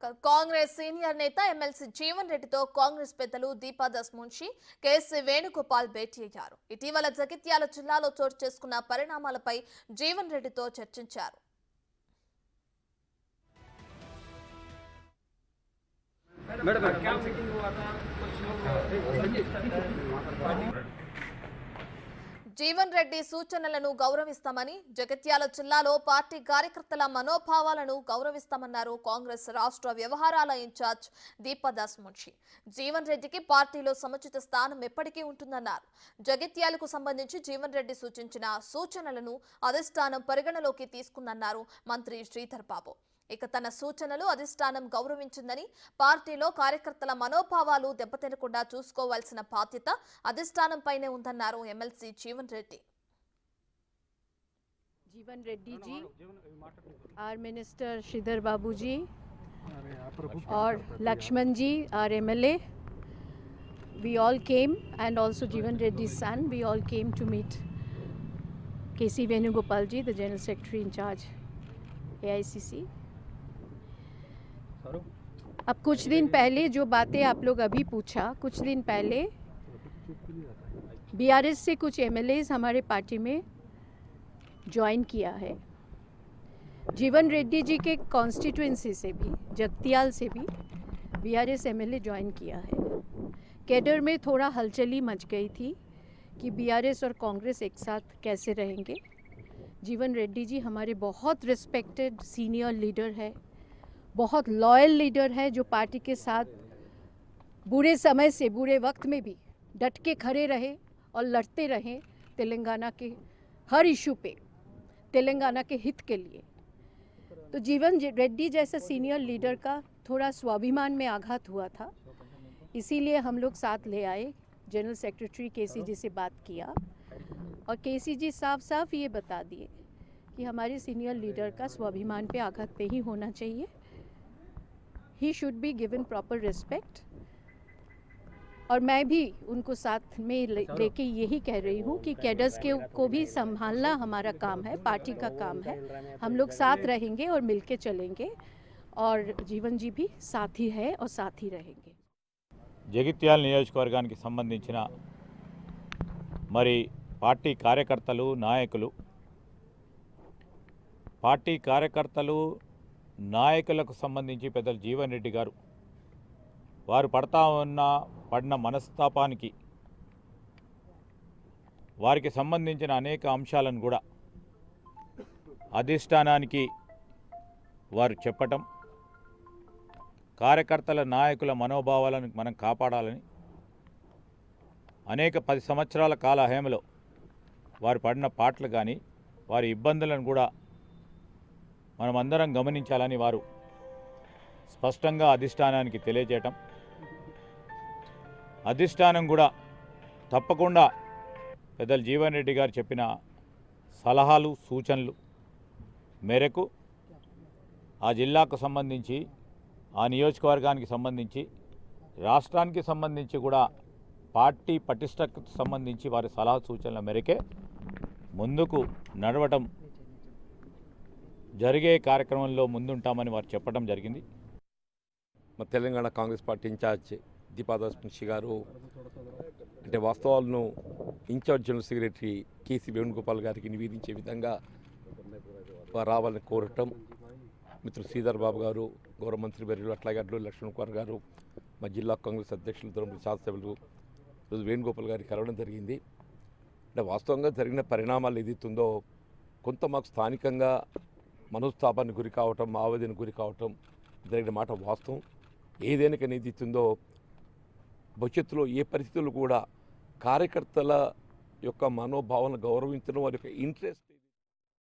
Congress senior నేత MLC Jeevan రెడ్డితో కాంగ్రెస్ పెద్దలు దీపాదాస్ మున్షి కేసీ వేణుగోపాల్ భేటీ అయ్యారు. ఇటీవల జగిత్యాల జిల్లాలో చోటు చేసుకున్న పరిణామాలపై జీవన్ రెడ్డితో చర్చించారు. జీవన్ రెడ్డి సూచనలను గౌరవిస్తామని, జగిత్యాల జిల్లాలో పార్టీ కార్యకర్తల మనోభావాలను గౌరవిస్తామన్నారు కాంగ్రెస్ రాష్ట్ర వ్యవహారాల ఇన్ఛార్జ్ దీపాదాస్ మున్షి. జీవన్ రెడ్డికి పార్టీలో సముచిత స్థానం ఎప్పటికీ ఉంటుందన్నారు. జగిత్యాలకు సంబంధించి జీవన్ రెడ్డి సూచించిన సూచనలను అధిష్టానం పరిగణలోకి తీసుకుందన్నారు మంత్రి శ్రీధర్ బాబు. ఇక తన సూచనలు అధిష్టానం గౌరవించిందని, పార్టీలో కార్యకర్తల మనోభావాలు దెబ్బతినకుండా చూసుకోవాల్సిన బాధ్యత అధిష్టానంపైనే ఉందన్నారు MLC Jeevan Reddy. Jeevan Reddy ji, our minister Sridhar Babu ji और Laxman ji, our MLA, we all came, and also Jeevan Reddy's son, we all came to meet KC Venugopal ji, the General Secretary in charge AICC. अब कुछ दिन पहले जो बातें आप लोग अभी पूछा, कुछ दिन पहले BRS से कुछ MLAs हमारे पार्टी में ज्वाइन किया है. जीवन रेड्डी जी के कॉन्स्टिट्यूएंसी से भी, जगतियाल से भी BRS MLA ज्वाइन किया है. कैडर में थोड़ा हलचली मच गई थी कि BRS और कांग्रेस एक साथ कैसे रहेंगे. जीवन रेड्डी जी हमारे बहुत रिस्पेक्टेड सीनियर लीडर है, बहुत लॉयल लीडर है, जो पार्टी के साथ बुरे समय से बुरे वक्त में भी डट के खड़े रहे और लड़ते रहे तेलंगाना के हर इशू पे, तेलंगाना के हित के लिए. तो जीवन रेड्डी जैसा सीनियर लीडर का थोड़ा स्वाभिमान में आघात हुआ था, इसीलिए हम लोग साथ ले आए. जनरल सेक्रेटरी केसी जी से बात किया और केसी जी साफ साफ ये बता दिए कि हमारे सीनियर लीडर का स्वाभिमान पे आघात नहीं होना चाहिए. He should be given proper respect. और मैं भी उनको साथ में लेके यही कह रही हूँ कि कैडर्स के को भी संभालना हमारा काम है, पार्टी का काम है. हम लोग साथ रहेंगे और मिलके चलेंगे, और जीवन जी भी साथ ही है और साथ ही रहेंगे. జగిత్యాల నియోజకవర్గానికి సంబంధించిన మరి పార్టీ కార్యకర్తలు, నాయకులు, పార్టీ కార్యకర్తలు నాయకులకు సంబంధించి పెద్దలు జీవన్ రెడ్డి గారు వారు పడిన మనస్తాపానికి, వారికి సంబంధించిన అనేక అంశాలను కూడా అధిష్టానానికి వారు చెప్పటం, కార్యకర్తల నాయకుల మనోభావాలను మనం కాపాడాలని, అనేక 10 సంవత్సరాల కాల హేమలో వారు పడిన పాటలు కానీ వారి ఇబ్బందులను కూడా మనమందరం గమనించాలని వారు స్పష్టంగా అధిష్టానానికి తెలియజేయటం, అధిష్టానం కూడా తప్పకుండా పెద్దలు జీవన్ రెడ్డి గారు చెప్పిన సలహాలు, సూచనలు మేరకు ఆ జిల్లాకు సంబంధించి, ఆ నియోజకవర్గానికి సంబంధించి, రాష్ట్రానికి సంబంధించి కూడా పార్టీ పటిష్టకు సంబంధించి వారి సలహా సూచనల మేరకే ముందుకు నడవటం, జరిగే కార్యక్రమంలో ముందుంటామని వారు చెప్పడం జరిగింది. మా తెలంగాణ కాంగ్రెస్ పార్టీ ఇన్ఛార్జ్ దీపాదాస్ మున్షి గారు అంటే వాస్తవాలను incharge general secretary KC Venugopal గారికి నివేదించే విధంగా వారు రావాలని కోరటం, మిత్రుడు శ్రీధర్ బాబు గారు, గౌరవ మంత్రి వర్యులు, అట్లాగే అడ్లూరి లక్ష్మణ్ కుమార్ గారు, మా జిల్లా కాంగ్రెస్ అధ్యక్షులు, దొరమూరి శాసనసభ్యులు ఈరోజు వేణుగోపాల్ గారికి కలవడం జరిగింది. అంటే వాస్తవంగా జరిగిన పరిణామాలు ఏదైతుందో కొంత మాకు స్థానికంగా మనోస్తాపానికి గురి కావటం, ఆవేదనకు గురి కావటం జరిగిన మాట వాస్తవం. ఏదైనా ఏదైతుందో భవిష్యత్తులో ఏ పరిస్థితుల్లో కూడా కార్యకర్తల యొక్క మనోభావాలను గౌరవించడం, వారి యొక్క ఇంట్రెస్ట్